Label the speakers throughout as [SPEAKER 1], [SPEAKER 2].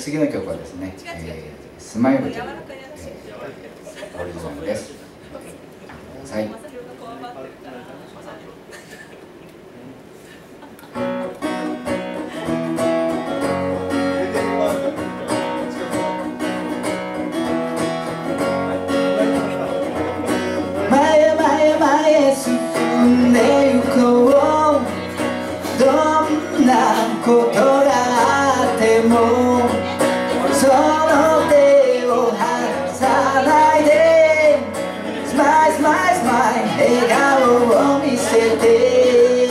[SPEAKER 1] 次の曲はですね、スマイルという、オリジナルです。はい。前へ進んでゆこう。どんなことがあってもその手を離さないで、スマイルスマイルスマイル、笑顔を見せて。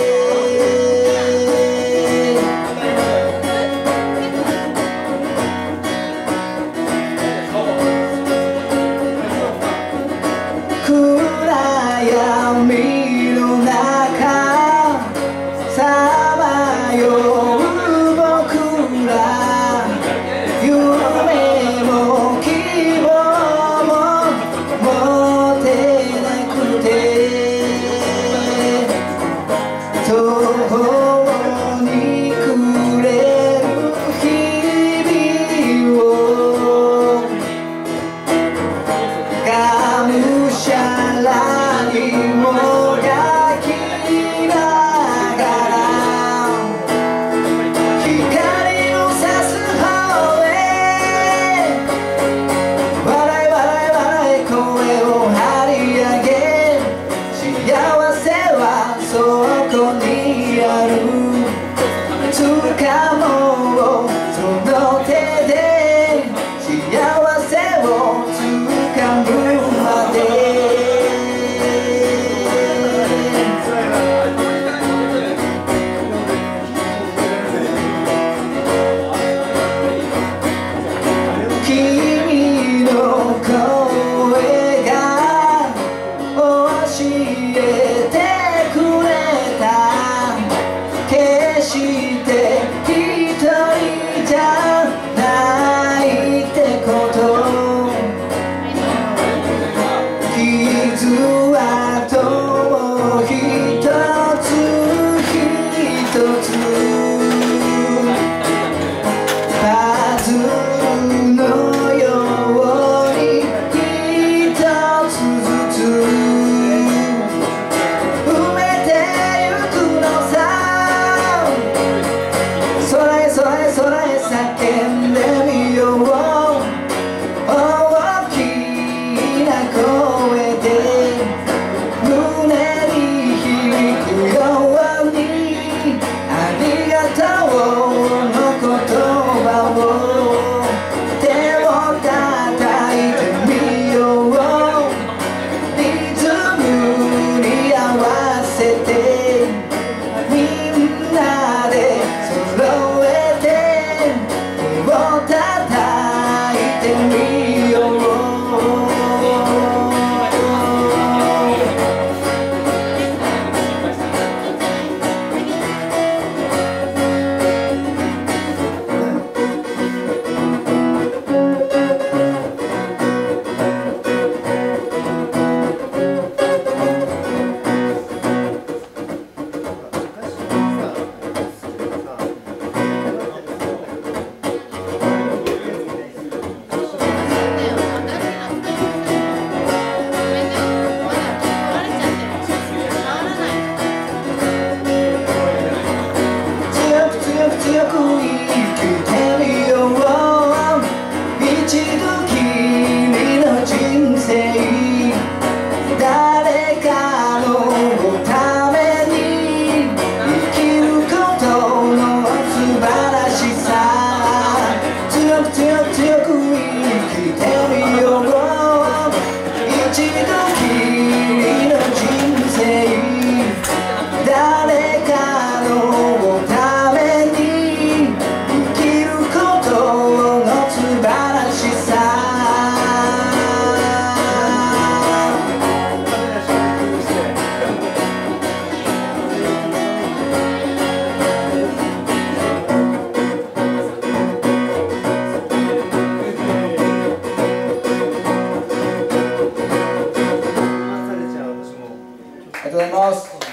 [SPEAKER 1] 暗闇の中さまよう僕ら、夢も希望も持てなくて、途方に暮れる日々をがむしゃらにもがきながら光を差す方へ、笑い笑い笑い声を張り上げ、幸せはそこにある。掴もうその手で幸せを掴むまで。君の声が教えてくれた、決して一人じゃないってこと。傷跡を一つ一つパズルのように一つずつ埋めてゆくのさ。空へ空へ空へ叫んでみよう。大きな声で胸に響くように、ありがとうの言葉を手を叩いてみよう。リズムに合わせてみんなで揃えて手を叩いてみよう。強く生きてみよう。一度きりの人生、誰かのために生きることの素晴らしさ。強く強く強く生きてみよう。一度きりの人生、誰かのために生きることの素晴らしさ。ありがとうございます。